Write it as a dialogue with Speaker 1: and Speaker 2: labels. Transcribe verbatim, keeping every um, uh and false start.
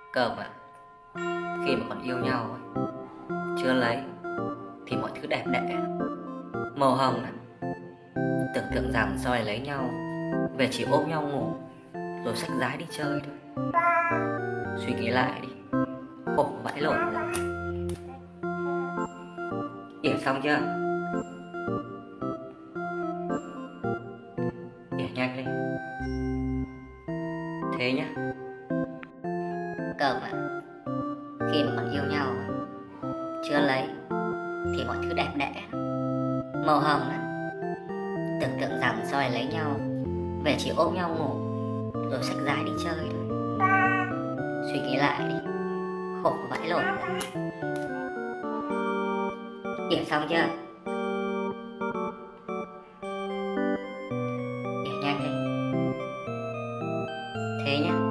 Speaker 1: Cơm ạ, khi mà còn yêu nhau ấy, chưa lấy thì mọi thứ đẹp đẽ màu hồng này. Tưởng tượng rằng sau này lấy nhau, về chỉ ôm nhau ngủ, rồi xách gái đi chơi thôi. Suy nghĩ lại đi, khổ vãi lộn ra. Ỉa xong chưa? Ỉa nhanh lên. Thế nhá.
Speaker 2: Cơm ạ, khi mà còn yêu nhau chưa lấy thì mọi thứ đẹp đẽ màu hồng này. Tưởng tượng rằng sau này lấy nhau, về chỉ ôm nhau ngủ, rồi xách gái đi chơi thôi. Suy nghĩ lại đi, khổ vãi lộn ra. Ỉa xong chưa? Ỉa nhanh lên. Thế nhá.